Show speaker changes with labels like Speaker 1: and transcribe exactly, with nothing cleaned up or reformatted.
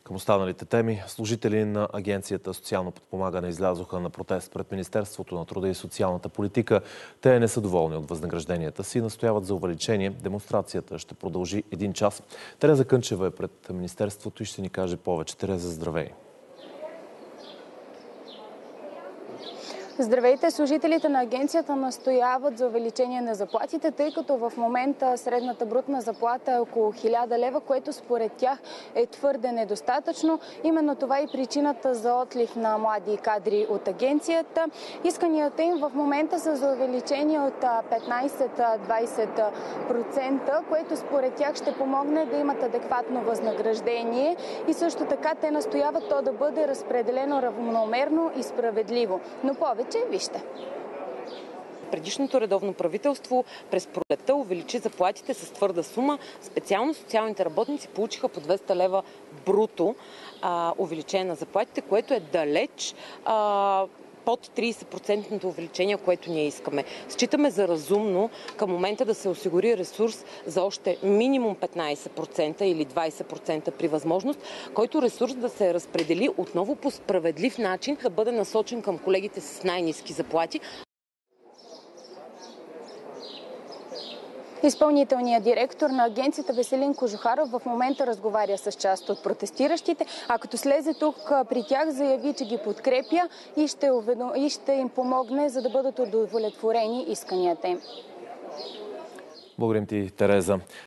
Speaker 1: Към останалите теми, служители на Агенцията социално подпомагане излязоха на протест пред Министерството на труда и социалната политика. Те не са доволни от възнагражденията си, настояват за увеличение. Демонстрацията ще продължи един час. Тереза Кънчева е пред Министерството и ще ни каже повече. Тереза, здравей!
Speaker 2: Здравейте! Служителите на агенцията настояват за увеличение на заплатите, тъй като в момента средната брутна заплата е около хиляда лева, което според тях е твърде недостатъчно. Именно това е и причината за отлив на млади кадри от агенцията. Исканията им в момента са за увеличение от петнайсет до двайсет процента, което според тях ще помогне да имат адекватно възнаграждение и също така те настояват то да бъде разпределено равномерно и справедливо. Но повече вижте.
Speaker 3: Предишното редовно правителство през пролетта увеличи заплатите с твърда сума. Специално социалните работници получиха по двеста лева бруто а, увеличение на заплатите, което е далеч а, под трийсет процента увеличение, което ние искаме. Считаме за разумно към момента да се осигури ресурс за още минимум петнайсет процента или двайсет процента при възможност, който ресурс да се разпредели отново по справедлив начин, да бъде насочен към колегите с най-ниски заплати.
Speaker 2: Изпълнителният директор на агенцията Веселин Кожухаров в момента разговаря с част от протестиращите, а като слезе тук при тях заяви, че ги подкрепя и ще, уведом... и ще им помогне, за да бъдат удовлетворени исканията им.
Speaker 1: Благодарим ти, Тереза.